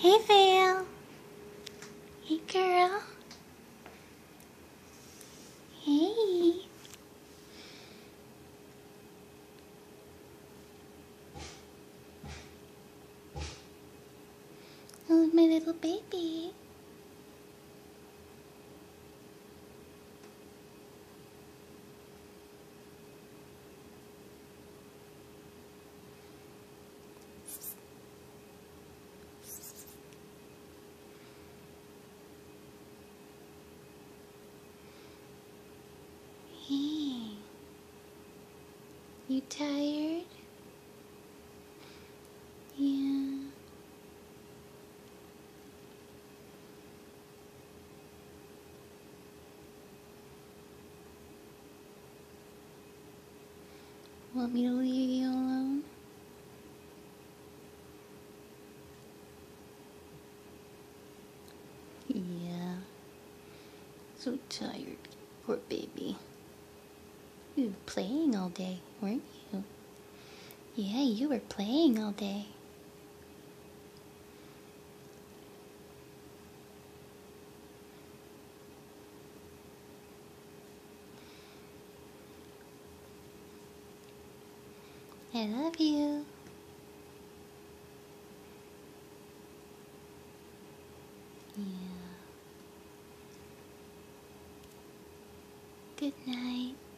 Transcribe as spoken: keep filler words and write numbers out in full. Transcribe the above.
Hey, Vail. Hey, girl. Hey. Oh, my little baby. Hey. You tired? Yeah. Want me to leave you alone? Yeah. So tired. Poor baby. You were playing all day, weren't you? Yeah, you were playing all day. I love you. Yeah. Good night.